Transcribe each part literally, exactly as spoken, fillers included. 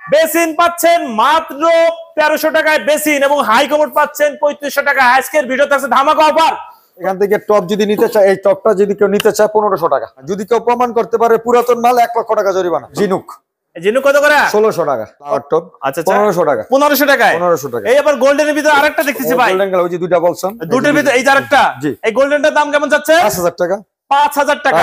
Basin পাচ্ছেন মাত্র তেরোশো টাকায় বেসিন এবং হাই কমোড পাচ্ছেন পঁয়ত্রিশশো টাকায়। আজকের ভিডিওতে আছে ধামাকা অফার। এখান থেকে টপ যদি নিতে চায়, এই টপটা যদি কেউ নিতে চায় পনেরোশো টাকা, যদি কেউ প্রমাণ করতে পারে পুরাতন মাল এক লক্ষ টাকা জরিমানা। জিনুক জিনুক কত করে? ষোলোশো টাকা। টপ আচ্ছা পনেরোশো টাকা। পনেরোশো টাকায় পনেরোশো টাকা। এই আবার গোল্ডেনের ভিতরে আরেকটা দেখতেছি ভাই। গোল্ডেন কালার, ওই যে দুইটা বলছেন, দুটোর ভিতরে এই যে আরেকটা। এই গোল্ডেনটার দাম কেমন যাচ্ছে? পাঁচ হাজার টাকা। পাঁচ হাজার টাকা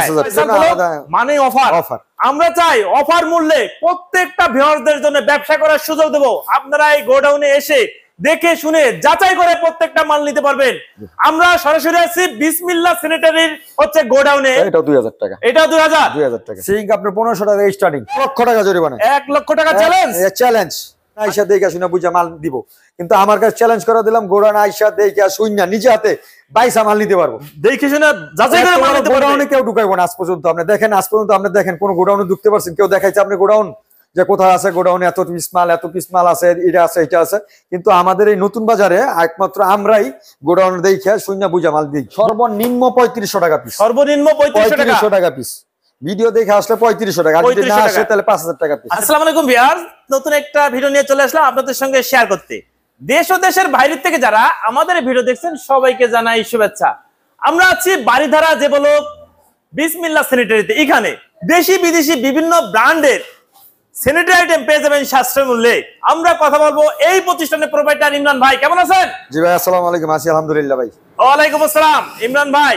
মানে অফার। অফার আমরা চাই অফার মূল্যে প্রত্যেকটা ভিউয়ারদের জন্য ব্যবসা করার সুযোগ দেব। আপনারা এই গোডাউনে এসে দেখে শুনে যাচাই করে প্রত্যেকটা মাল নিতে পারবেন। আমরা সরাসরি আছি বিসমিল্লাহ স্যানিটারির হচ্ছে গোডাউনে। এটা দুই হাজার টাকা। এটা দুই হাজার দুই হাজার টাকা। সিঙ্ক আপনার পনেরোশো টাকা স্টার্টিং, লক্ষ টাকা জরিমানা। এক লক্ষ টাকা চ্যালেঞ্জ। চ্যালেঞ্জ আইসা দেখে শুনে বুঝা মাল দিব, কিন্তু আমার কাছে চ্যালেঞ্জ করে দিলাম গোডাউন আইসা দেখে শুইনা নিজে হাতে বাইশা মাল নিতে পারবো। দেখে শুনে যাচাই করে মাল নিতে পারবো। গোডাউনে কেউ ঢুকাইবো না আজ পর্যন্ত। আপনি দেখেন আজ পর্যন্ত আপনি দেখেন কোন গোডাউনে ঢুকতে পারছেন? কেউ দেখাইছে আপনি গোডাউন যে কোথায় আছে গোডাউনে এত পিস মাল, এত পিস মাল আছে, এটা আছে, এটা আছে। কিন্তু আমাদের এই নতুন বাজারে একমাত্র আমরাই গোডাউন দেখে শুইনা বুঝা মাল দিই। সর্বনিম্ন পঁয়ত্রিশশো টাকা পিস। সর্বনিম্ন পঁয়ত্রিশশো টাকা পিস। ভিডিও দেখে আসলে পঁয়ত্রিশশো টাকা, যদি না আসে তাহলে পাঁচ হাজার টাকা পিস। আসসালামু আলাইকুম ভিউয়ার্স, নতুন একটা ভিডিও নিয়ে চলে আসলাম আপনাদের সঙ্গে শেয়ার করতে। দেশ ও দেশের বাইরে থেকে যারা আমাদের ভিডিও দেখছেন সবাইকে জানাই শুভেচ্ছা। আমরা আছি বাড়িধারা যে বলো বিসমিল্লাহ স্যানিটারিতে। এখানে দেশি বিদেশি বিভিন্ন ব্র্যান্ডের স্যানিটারি আইটেম পেয়ে যাবেন সাশ্রয় মূল্যে। আমরা কথা বলবো এই প্রতিষ্ঠানের প্রোভাইডার ইমরান ভাই। কেমন আছেন? জি ভাই, আসসালামু আলাইকুম। আছি আলহামদুলিল্লাহ ভাই। ওয়ালাইকুম আসসালাম। ইমরান ভাই,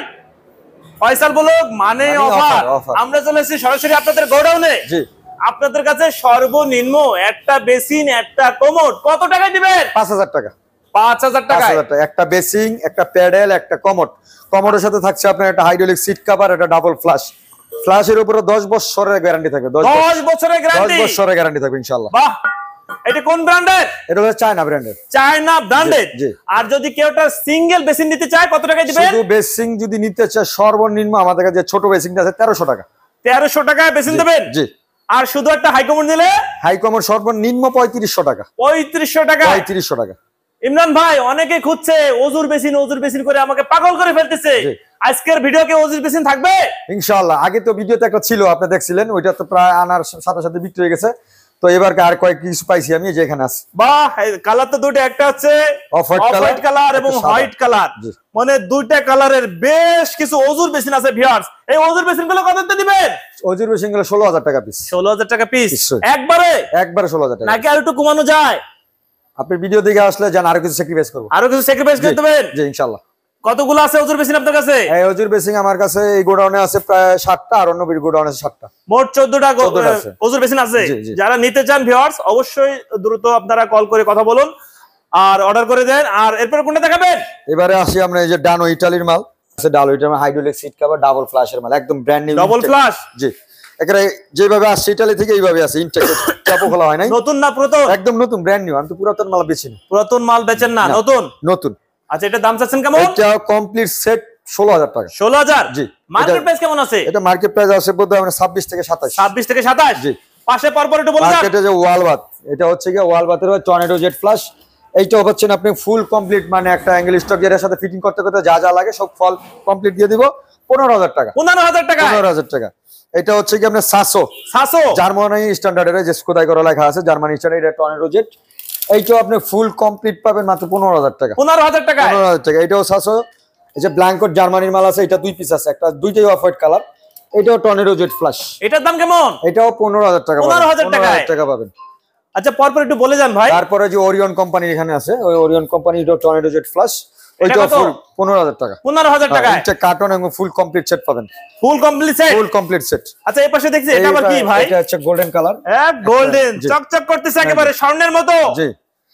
ফয়সাল ব্লগ মানে অফার। আমরা চলে এসেছি সরাসরি আপনাদের গোডাউনে। জি, আপনাদের কাছে সর্বনিম্ন একটা বেসিন একটা কমোড কত টাকায় দিবেন? পাঁচ হাজার টাকা। পাঁচ হাজার টাকা। একটা বেসিং, একটা প্যাডেল, একটা কমোড। কমোডের সাথে থাকছে আপনার একটা হাইড্রোলিক সিট কভার, একটা ডাবল ফ্লাশ। ফ্লাশের উপরে দশ বছরের গ্যারান্টি থাকবে। দশ বছরের গ্যারান্টি। দশ বছরের গ্যারান্টি থাকবে ইনশাআল্লাহ। বাহ, এটা কোন ব্র্যান্ডের? এটা হচ্ছে চায়না ব্র্যান্ডের। চায়না ব্র্যান্ডের। আর যদি কেউ একটা সিঙ্গেল বেসিন নিতে চায় কত টাকায় দিবেন? শুধু বেসিং যদি নিতে চায় সর্বনিম্ন আমাদের কাছে ছোট বেসিংটা আছে তেরোশো টাকা। তেরোশো টাকায় বেসিন দেবেন? জি। আর শুধু একটা হাই কমোড নিলে? হাই কমোড সর্বনিম্ন পঁয়ত্রিশশো টাকা। পঁয়ত্রিশশো টাকা। পঁয়ত্রিশশো টাকা। ইমরান ভাই, অনেকে খুঁজছে ওজুর বেসিন ওজুর বেসিন করে আমাকে পাগল করে ফেলতেছে। আজকের ভিডিওতে ওজুর বেসিন থাকবে ইনশাআল্লাহ। আগে তো ভিডিওতে একটা ছিল আপনি দেখছিলেন, ওইটা তো প্রায় আনার সাথে সাথে বিক্রি হয়ে গেছে। তো এবার আর কয়েক কিছু পাইছি আমি যে এখানে আছে। বাহ, কালার তো দুটো, একটা হচ্ছে অফ হোয়াইট কালার এবং হোয়াইট কালার, মানে দুইটা কালারের বেশ কিছু ওজুর বেসিন আছে ভিউয়ার্স। এই ওজুর বেসিন গুলো কততে দিবেন? ওজুর বেসিন গুলো ষোলো হাজার টাকা পিস। ষোলো হাজার টাকা পিস একবারে? একবারে ষোলো হাজার টাকা। নাকি আর একটু কমানো যায়? আপনি ভিডিও দেখে আসলে জান আরো কিছু স্যাক্রিফাইস করব। আরো কিছু স্যাক্রিফাইস করতে দেবেন? জি ইনশাআল্লাহ। কতগুলো আছে ওজুর বেসিন আপনার কাছে? এই ওজুর বেসিন আমার কাছে এই গোডাউনে আছে প্রায় ষাটটা, আর অন্য বির গোডাউনে আছে ষাটটা। মোট চোদ্দটা ওজুর বেসিন আছে। যারা নিতে চান ভিউয়ার্স অবশ্যই দ্রুত আপনারা কল করে কথা বলুন আর অর্ডার করে দেন। আর এরপর কোনটা দেখাবেন? এবারে আসি আমরা এই যে ডানো ইতালির মাল আছে। ডানো ইটালির হাইড্রোলিক সিট কভার ডাবল ফ্ল্যাশের মাল, একদম ব্র্যান্ড নিউ ডাবল ফ্ল্যাশ। জি, একেবারে যেভাবে আসছে ইতালি থেকে এইভাবে আছে। ইনটেক চাপও খোলা হয় নাই। নতুন না পুরাতন? একদম নতুন, ব্র্যান্ড নিউ। আমি তো পুরাতন মাল বেচি না। পুরাতন মাল বেচেন না, নতুন? নতুন। আচ্ছা, এটা দাম চাচ্ছেন কেমন? এটা কমপ্লিট সেট ষোলো হাজার টাকা। ষোলো হাজার? জি। মার্কেট প্রাইস কেমন আছে? এটা মার্কেট প্রাইস আছে বোধহয় মানে ছাব্বিশ থেকে সাতাশ। ছাব্বিশ থেকে সাতাশ। জি। পাশে পরপর একটু বলে দাও। এটা যে ওয়াল বাথ, এটা হচ্ছে কি ওয়াল বাথের টর্নেডো জেট ফ্লাশ। এইটা হচ্ছে আপনি ফুল কমপ্লিট, মানে একটা অ্যাঙ্গেল স্টক এর সাথে ফিটিং করতে করতে যা যা লাগে সব ফল কমপ্লিট দিয়ে দিব পনেরো হাজার টাকা। পনেরো হাজার টাকা? পনেরো হাজার টাকা। এটা হচ্ছে কি আপনার সাসো। সাসো জার্মানি স্ট্যান্ডার্ডের যে খোদাই করা লেখা আছে জার্মানি স্ট্যান্ডার্ড, এটা টর্নেডো জেট। এইটাও আপনি ফুল কমপ্লিট পাবেন মাত্র পনেরো হাজার টাকা। পনেরো হাজার টাকা? পনেরো হাজার টাকা। এটাও সাসো। এই যে ব্ল্যাঙ্কট জার্মানির মাল আছে, এটা দুই পিস আছে, একটা দুইটাই অফ হোয়াইট কালার। এটাও টর্নেডো জেট ফ্ল্যাশ। এটার দাম কেমন? এটাও পনেরো হাজার টাকা। পনেরো হাজার টাকা পাবেন। আচ্ছা, পরপর একটু বলে যান ভাই। তারপরে যে ওরিয়ন কোম্পানির এখানে আছে, ওই ওরিয়ন কোম্পানির টর্নেডো জেট ফ্ল্যাশ, ওইটাও পনেরো হাজার টাকা। পনেরো হাজার টাকা। এটা কার্টন এবং ফুল কমপ্লিট সেট পাবেন। Full complete set? Full complete set. আচ্ছা, এই পাশে দেখছি এটা আবার কি ভাই? এটা হচ্ছে গোল্ডেন কালার। হ্যাঁ, গোল্ডেন চকচক করতেছে একেবারে স্বর্ণের মতো। জি।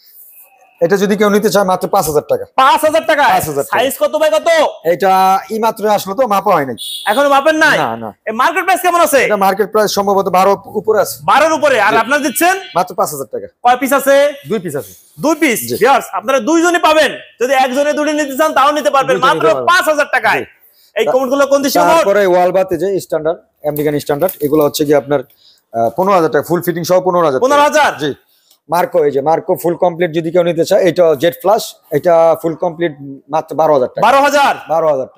এটা যদি কেউ নিতে চায় মাত্র পাঁচ হাজার টাকা। পাঁচ হাজার টাকা? সাইজ কত বাই কত? এটা এই মাত্র আসলো তো, মাপা হয় নাই এখনো। মাপেন নাই? না না। এই মার্কেট প্রাইস কেমন আছে? এটা মার্কেট প্রাইস সম্ভবত বারো উপরে আছে। বারো এর উপরে। আর আপনারা দিচ্ছেন মাত্র পাঁচ হাজার টাকা। কয় পিস আছে? দুই পিস আছে। দুই পিস। ভিউয়ার্স, আপনারা দুইজনই পাবেন। যদি একজনে দুটো নিতে চান তাও নিতে পারবেন মাত্র পাঁচ হাজার টাকায়। এই কমেন্টগুলো কোন দেশে? তারপরে ওয়াল বাথে যে স্ট্যান্ডার্ড আমেরিকান স্ট্যান্ডার্ড, এগুলো হচ্ছে কি আপনার পনেরো হাজার টাকা। ফুল ফিটিং সহ পনেরো হাজার। পনেরো হাজার? জি। মার্কো, এই যে মার্কো ফুল কমপ্লিট যদি কেউ নিতে চায়, এটা জেট ফ্লাশ, এটা ফুল কমপ্লিট মাত্র বারো হাজার টাকা। বারো হাজার? বারো হাজার টাকা।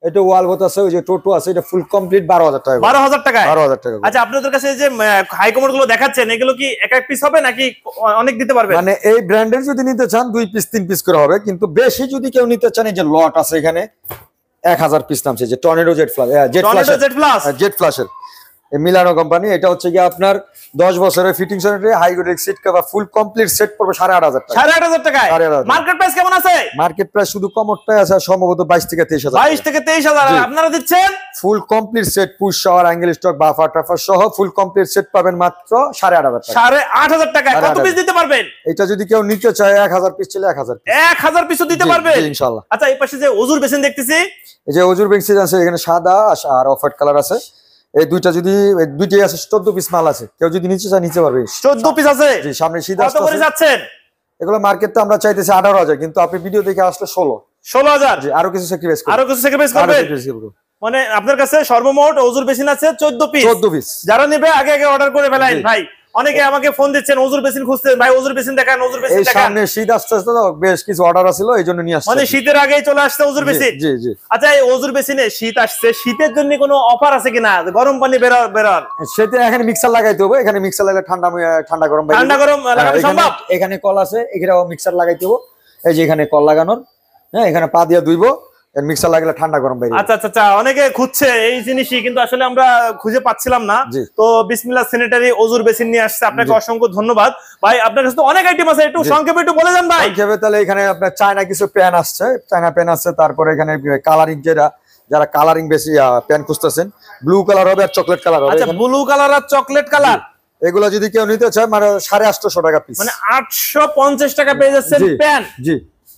এটা ওয়ালভট আছে, ওই যে টোটো আছে, এটা ফুল কমপ্লিট বারো হাজার টাকা। বারো হাজার টাকা বারো হাজার টাকা। আচ্ছা, আপনাদের কাছে যে হাই কমোড গুলো দেখাচ্ছেন এগুলো কি এক এক পিস হবে নাকি অনেক দিতে পারবেন? মানে এই ব্র্যান্ডের যদি নিতে চান দুই পিস তিন পিস করে হবে, কিন্তু বেশি যদি কেউ নিতে চান এই যে লট আছে এখানে এক হাজার পিস নামছে, যে tornado jet flush, jet flush, jet flush, jet ফ্লাশের মিলানো কোম্পানি। এটা হচ্ছে কি আপনার দশ বছরের ফিটিং সলিডারি hydraulic seat cover full complete set পড়বে সাড়ে আট হাজার টাকা। সাড়ে আট হাজার টাকায় মার্কেট প্রাইস কেমন আছে? মার্কেট প্রাইস শুধু কমরটাই আছে সম্ভবত বাইশ থেকে তেইশ হাজার। বাইশ থেকে তেইশ হাজার আপনারা দিচ্ছেন full complete set, push shower, angle stock, buffer টাফার সহ ফুল কমপ্লিট সেট পাবেন মাত্র সাড়ে আট হাজার টাকা। সাড়ে আট হাজার টাকায় কত পিস দিতে পারবেন? এটা যদি কেউ নিতে চায় এক হাজার পিস চলে এক হাজার এক হাজার পিসও দিতে পারবে ইনশাআল্লাহ। আচ্ছা, এই পাশে যে ওজুর বেসিন দেখতেছি, এই যে ওজুর বেসিন আছে এখানে সাদা আর অফ হোয়াইট কালার আছে। এই দুইটা যদি দুইটাই আছে চোদ্দ পিস মাল আছে, কেউ যদি নিচে চায় নিতে পারবে। চোদ্দ পিস আছে জি, সামনে শীত কত করে যাচ্ছেন? এগুলো মার্কেটে আমরা চাইতেছি আঠারো হাজার, কিন্তু আপনি ভিডিও দেখে আসলে ষোলো ষোলো হাজার। জি, আরো কিছু স্যাক্রিফাইস করবেন, আরো কিছু স্যাক্রিফাইস করবেন। মানে আপনার কাছে সর্বমোট ওজুর বেসিন আছে চোদ্দ পিস। চোদ্দ পিস যারা নেবে আগে আগে অর্ডার করে ফেলাইন ভাই। অনেকে আমাকে ফোন দিচ্ছেন ওজুর বেসিন খুঁজছেন, ভাই ওজুর বেসিন দেখান, ওজুর বেসিন দেখান। এই সামনে শীত আসতে আসতে তো বেশ কিছু অর্ডার আছিল, এইজন্য নিয়ে আসছে। মানে শীতের আগেই চলে আসছে ওজুর বেসিন। জি জি। আচ্ছা, এই ওজুর বেসিনে শীত আসছে, শীতের জন্য কোনো অফার আছে কিনা? গরম পানি বের বেরার সেটা এখানে মিক্সার লাগাইতে হবে, এখানে মিক্সার লাগালে ঠান্ডা ঠান্ডা গরম বাইরে ঠান্ডা গরম লাগানো সম্ভব। এখানে কল আছে, এখানে মিক্সার লাগাইতে হবে, এই যে এখানে কল লাগানোর, হ্যাঁ এখানে পা দিয়ে ধুইবো, মিক্সার লাগলে ঠান্ডা গরম বাইরে। আচ্ছা আচ্ছা আচ্ছা, অনেকে খুঁজছে এই জিনিসই, কিন্তু আসলে আমরা খুঁজে পাচ্ছিলাম না। তো বিসমিল্লাহ স্যানিটারি ওজুর বেসিন নিয়ে আসছে, আপনাকে অসংখ্য ধন্যবাদ ভাই। আপনার কাছে তো অনেক আইটেম আছে, একটু সংক্ষেপে একটু বলে দেন ভাই। সংক্ষেপে তাহলে এখানে আপনার চায়না কিছু প্যান আসছে, চায়না প্যান আছে, তারপরে এখানে কালারিং, যেটা যারা কালারিং বেশি প্যান খুঁজতেছেন, ব্লু কালার হবে আর চকলেট কালার হবে। আচ্ছা, ব্লু কালার আর চকলেট কালার, এগুলো যদি কেউ নিতে চায় মানে সাড়ে আটশো টাকা পিস, মানে আটশো পঞ্চাশ টাকা পেয়ে যাচ্ছেন প্যান। জি।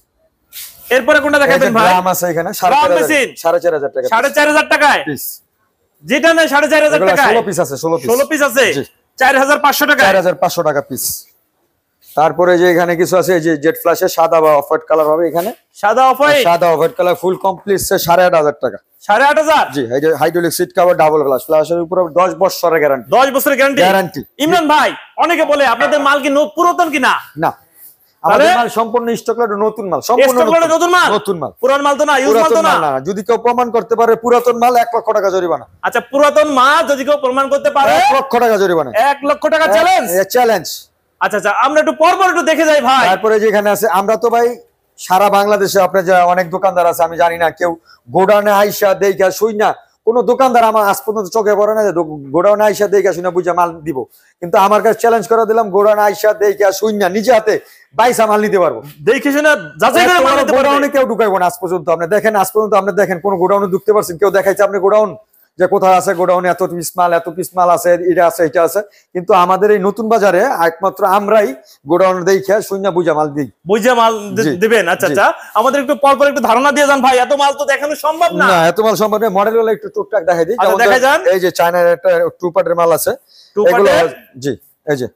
এরপরে কোনটা দেখাবেন ভাই? ড্রাম আছে এখানে সাড়ে চার হাজার টাকা, সাড়ে চার হাজার টাকায় পিস, যেটা নেই সাড়ে চার হাজার টাকা। ষোলো পিস আছে, ষোলো পিস ষোলো পিস আছে চার হাজার পাঁচশো টাকা, চার হাজার পাঁচশো টাকা পিস। তারপরে যে এখানে কিছু আছে, এই যে জেট ফ্ল্যাশে সাদা বা অফ হোয়াইট কালার হবে, এখানে সাদা অফ হোয়াইট, সাদা off white colour full complete set সাড়ে আট হাজার টাকা। সাড়ে আট হাজার জি। এই যে hydraulic seat cover double glass, ফ্ল্যাশের উপরে দশ বছরের গ্যারান্টি। দশ বছরের গ্যারান্টি গ্যারান্টি। ইমরান ভাই, অনেকে বলে আপনাদের মাল কি পুরাতন কিনা? না, আমাদের মাল সম্পূর্ণ স্টক লট, নতুন মাল, সম্পূর্ণ নতুন মাল, নতুন মাল, পুরান মাল তো না, ইউজ মাল তো না। যদি কেউ প্রমাণ করতে পারে পুরাতন মাল, এক লক্ষ টাকা জরিমানা। আচ্ছা, পুরাতন মাল যদি কেউ প্রমাণ করতে পারে এক লক্ষ টাকা জরিমানা, এক লক্ষ টাকা চ্যালেঞ্জ। চ্যালেঞ্জ। আচ্ছা আচ্ছা, আমরা একটু পর পর একটু দেখে যাই ভাই। তারপরে যেখানে আছে, আমরা তো ভাই সারা বাংলাদেশে আপনার যে অনেক দোকানদার আছে, আমি জানি না কেউ গোডাউনে আইসা দেখা শুই না, কোন দোকানদার আমার আজ পর্যন্ত চোখে পড়ে না যে গোডাউনে আইসা দেখা শুই না বুঝা মাল দিব। কিন্তু আমার কাছে চ্যালেঞ্জ করে দিলাম, গোডাউনে আইসা দেখা শুই না নিজে হাতে বাইসা মাল নিতে পারবো, দেখে শুনে যাচাই করে মাল নিতে পারবো। গোডাউনে কেউ ঢুকাইবো না আজ পর্যন্ত। আপনি দেখেন, আজ পর্যন্ত আপনি দেখেন কোন গোডাউনে ঢুকতে পারছেন? কেউ দেখাইছে আপনি গোডাউন যে কোথায় আছে গোডাউনে এত পিস মাল, এত পিস মাল আছে, এটা আছে এটা আছে। কিন্তু আমাদের এই নতুন বাজারে একমাত্র আমরাই গোডাউন দেখে শূন্য বুঝা মাল দিই, বুঝা মাল দিবেন। আচ্ছা আচ্ছা, আমাদের একটু পর পর একটু ধারণা দিয়ে যান ভাই, এত মাল তো দেখানো সম্ভব না। না, এত মাল সম্ভব না। মডেল গুলো একটু টুকটাক দেখাই দিই। যেমন দেখা যান, এই যে চায়নার একটা টু পার্টের মাল আছে, এগুলো জি। এই যে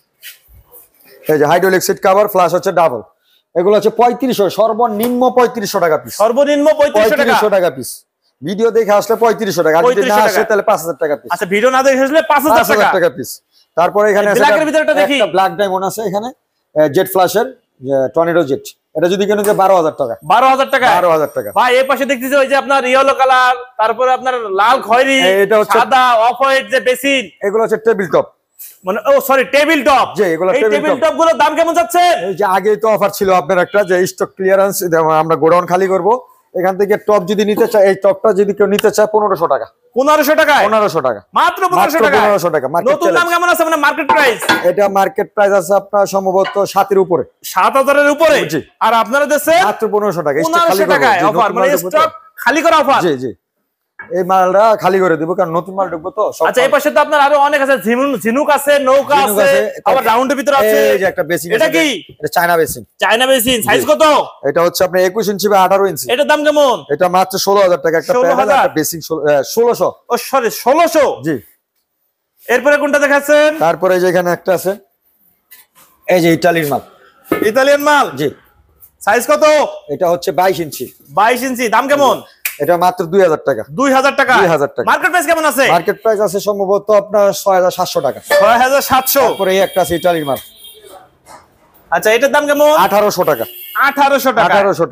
এই যে হাইড্রোলিক সিট কভার, ফ্ল্যাশ হচ্ছে ডাবল, এগুলো হচ্ছে পঁয়ত্রিশশো, সর্বনিম্ন পঁয়ত্রিশশো টাকা পিস, সর্বনিম্ন পঁয়ত্রিশশো টাকা পিস। ভিডিও দেখে আসলে পঁয়ত্রিশশো টাকা, যদি না আসে তাহলে পাঁচ হাজার টাকা পিস। আচ্ছা, ভিডিও না দেখে আসলে পাঁচ হাজার টাকা পিস। তারপরে এখানে আছে একটা ব্ল্যাক ডায়মন্ড আছে, এখানে জেট ফ্ল্যাশের টর্নেডো জেট, এটা যদি কেন যে বারো হাজার টাকা, বারো হাজার টাকা, বারো হাজার টাকা। ভাই এই পাশে দেখতেছি ওই যে আপনার ইয়েলো কালার, তারপরে আপনার লাল খয়েরি, এটা হচ্ছে সাদা অফ হোয়াইট যে বেসিন, এগুলো হচ্ছে টেবিল টপ, মানে ও সরি টেবিল টপ। জি, এগুলো টেবিল টপ গুলোর দাম কেমন যাচ্ছে? এই যে আগে তো অফার ছিল আপনার একটা, যে স্টক ক্লিয়ারেন্স, আমরা গোডাউন খালি করব, এখান থেকে টপ যদি নিতে চায়, এই টপটা যদি কেউ নিতে চায় পনেরোশো টাকা, পনেরোশো টাকা, পনেরোশো টাকা, মাত্র পনেরোশো টাকা, পনেরোশো টাকা। নতুন দাম কেমন আছে মানে মার্কেট প্রাইস? এটা মার্কেট প্রাইস আছে আপনার সম্ভবত সাতের উপরে, সাত হাজারের উপরে। আর আপনারা দেশে মাত্র পনেরোশো টাকা, পনেরোশো টাকায় অফার, মানে স্টক খালি করা অফার। জি জি, এই মালটা খালি করে দিব, কারণ নতুন মাল ঢুকবো তো। আচ্ছা, এই পাশে তো আপনার আরো অনেক আছে, ঝিনুক আছে, নৌকা আছে, আবার রাউন্ডের ভিতরে আছে। এই যে একটা বেসিন, এটা কি? এটা China basin, China basin. Size কত? এটা হচ্ছে আপনার একুশ ইঞ্চি বা আঠারো ইঞ্চি। এটার দাম কেমন? এটা মাত্র ষোলো হাজার টাকা, একটা বেসিন ষোলোশো। ও সরি, ষোলোশো। জি। এরপরে কোনটা দেখাচ্ছেন? তারপরে যে এখানে একটা আছে, এই যে ইতালির মাল, ইতালিয়ান মাল। জি। সাইজ কত? এটা হচ্ছে বাইশ ইঞ্চি। বাইশ ইঞ্চি। দাম কেমন? এটা মাত্র দুই হাজার টাকা। দুই হাজার টাকা। দুই হাজার টাকা। মার্কেট প্রাইস কেমন আছে? মার্কেট প্রাইস আছে সম্ভবত আপনার ছয় হাজার সাতশো টাকা। ছয় হাজার সাতশো। তারপরে এই একটা আছে ইতালির মাল। আচ্ছা, এটার দাম কেমন? আঠারোশো টাকা। আঠারোশো টাকা। আঠারোশো টাকা।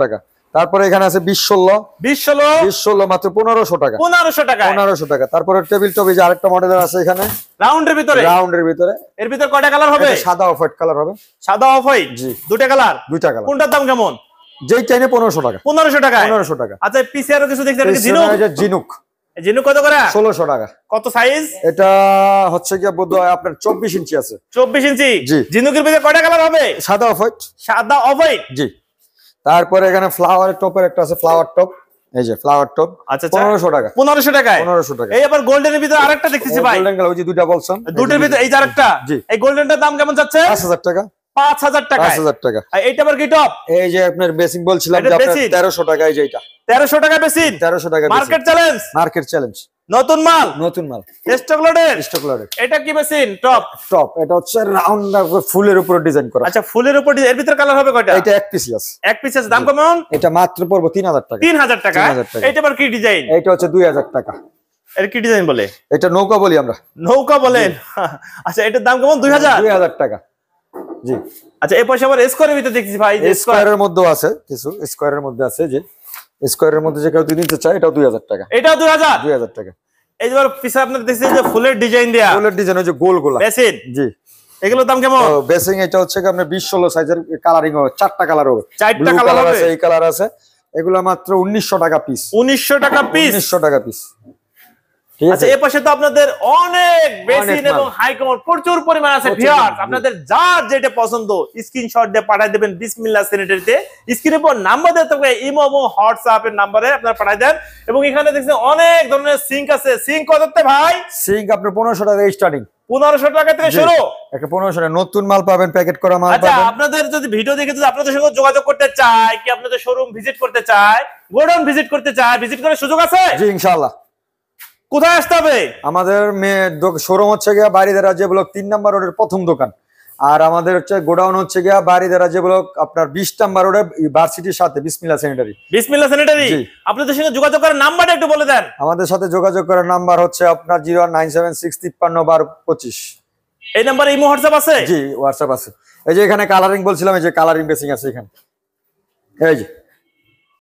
তারপরে এখানে আছে বিশ ষোলো বিশ ষোলো বিশ ষোলো মাত্র পনেরোশো টাকা পনেরোশো টাকা পনেরোশো টাকা। তারপরে টেবিল টপ, এই যে আরেকটা মডেলের আছে এখানে রাউন্ডের ভিতরে, রাউন্ডের ভিতরে। এর ভিতরে কয়টা কালার হবে? এটা সাদা অফ হোয়াইট কালার হবে। সাদা অফ হোয়াইট, জি দুটো কালার, দুইটা কালার। কোনটার দাম কেমন? যেই চাইনে পনেরোশো টাকা পনেরোশো টাকা পনেরোশো টাকা। আচ্ছা পিছে আরো কিছু দেখতে পাচ্ছি, জিনুক, জিনুক জিনুক কত করে? ষোলোশো টাকা। কত সাইজ? এটা হচ্ছে কি বোধহয় আপনার চব্বিশ ইঞ্চি আছে। চব্বিশ ইঞ্চি। জি। জিনুকের ভিতরে কয়টা কালার হবে? সাদা অফ হোয়াইট। সাদা অফ হোয়াইট, জি। তারপরে এখানে ফ্লাওয়ার টপের একটা আছে, ফ্লাওয়ার টপ, এই যে ফ্লাওয়ার টপ। আচ্ছা পনেরোশো টাকা পনেরোশো টাকায় পনেরোশো টাকা। এই আবার গোল্ডেনের ভিতরে আরেকটা দেখতেছি ভাই, গোল্ডেন কালার, ওই যে দুইটা বলছেন দুটোর ভিতরে এই যে আরেকটা। জি। এই গোল্ডেনটার দাম কেমন যাচ্ছে? পাঁচ হাজার টাকা পাঁচ হাজার টাকা পাঁচ হাজার টাকা। আর এইটা আবার কি টপ? এই যে আপনার বেসিক বলছিলাম এটা যে আপনার basic? তেরোশো টাকা। এই যে এটা তেরোশো টাকা বেশি, তেরোশো টাকা মার্কেট চ্যালেঞ্জ, মার্কেট চ্যালেঞ্জ, নতুন মাল, নতুন মাল, স্টক লোডের। স্টক লটের এটা কি বেশি টপ? টপ। এটা হচ্ছে রাউন্ড ফুলের উপর ডিজাইন করা। আচ্ছা ফুলের উপর ডিজাইন, এর ভিতরে কালার হবে কয়টা? এটা এক পিস আছে, এক পিস আছে, দাম কেমন? এটা মাত্র পড়বো তিন হাজার টাকা তিন হাজার টাকা। তিন হাজার টাকা। এটা আবার কি ডিজাইন? এটা হচ্ছে দুই হাজার টাকা। এর কি ডিজাইন বলে? এটা নৌকা বলি আমরা, নৌকা বলেন। আচ্ছা এটার দাম কেমন? দুই হাজার দুই হাজার টাকা। জি। আচ্ছা এই পয়সা আবার স্কোয়ারের ভিতরে দেখছি ভাই, স্কোয়ারের মধ্যেও আছে কিছু, স্কোয়ারের মধ্যে আছে, যে স্কোয়ারের মধ্যে যে কেউ নিতে চায় এটাও দুই হাজার টাকা। এটাও দুই হাজার দুই হাজার টাকা। এই যে পিছে আপনার দেখছি যে ফুলের ডিজাইন দেয়া, ফুলের ডিজাইন, ওই যে গোল গোলা বেসিন, জি। এগুলোর দাম কেমন? বেসিং এটা হচ্ছে কি আপনার বিশ ষোলো সাইজের, কালারিং হবে, চারটা কালার হবে, চারটা Blue কালার colour হবে। আছে, এই কালার আছে। এগুলো মাত্র উনিশশো টাকা পিস উনিশশো টাকা পিস। উনিশশো টাকা পিস। ঠিক আচ্ছা আছে। এই পাশে তো আপনাদের অনেক বেসিন অনেক মাল। এবং হাই কমোড প্রচুর পরিমাণ আছে। প্রচুর ভিউয়ার্স মাল। আপনাদের যার যেটা পছন্দ স্ক্রিনশট দিয়ে পাঠিয়ে দেবেন বিসমিল্লাহ স্যানিটারিতে। স্ক্রিনের পর নাম্বার দেওয়া থাকবে, ইমো এবং হোয়াটসঅ্যাপ এর নম্বরে আপনারা পাঠিয়ে দেন। এবং এখানে দেখছেন অনেক ধরনের সিঙ্ক আছে। সিঙ্ক কততে ভাই? সিঙ্ক আপনার পনেরোশো টাকা স্টার্টিং, পনেরোশো টাকা থেকে শুরু। একটা পনেরোশো টাকা নতুন মাল পাবেন, প্যাকেট করা মাল আচ্ছা পাবেন। আপনাদের যদি ভিডিও দেখে যদি আপনাদের সঙ্গে যোগাযোগ করতে চায়, কি আপনাদের শোরুম ভিজিট করতে চায়, গোডাউন ভিজিট করতে চায়, ভিজিট করার সুযোগ আছে? জি ইনশাআল্লাহ। কোথায় আসতে হবে? আমাদের শোরুম হচ্ছে গিয়া বাড়িধারা যে ব্লক তিন নাম্বার রোডের প্রথম দোকান, আর আমাদের হচ্ছে গোডাউন হচ্ছে গিয়া বাড়িধারা যে ব্লক আপনার বিশ নাম্বার রোডে ভার্সিটির সাথে বিসমিল্লাহ স্যানিটারি। বিসমিল্লাহ স্যানিটারি। জি। আপনাদের সঙ্গে যোগাযোগ করার নাম্বারটা একটু বলে দেন। আমাদের সাথে যোগাযোগ করার নাম্বার হচ্ছে আপনার zero one nine seven six তিপ্পান্ন বারো পঁচিশ। এই নাম্বারে ইমো হোয়াটসঅ্যাপ আছে? জি হোয়াটসঅ্যাপ আছে। এই যে এখানে কালারিং বলছিলাম, এই যে কালারিং বেসিং আছে এখানে, এই যে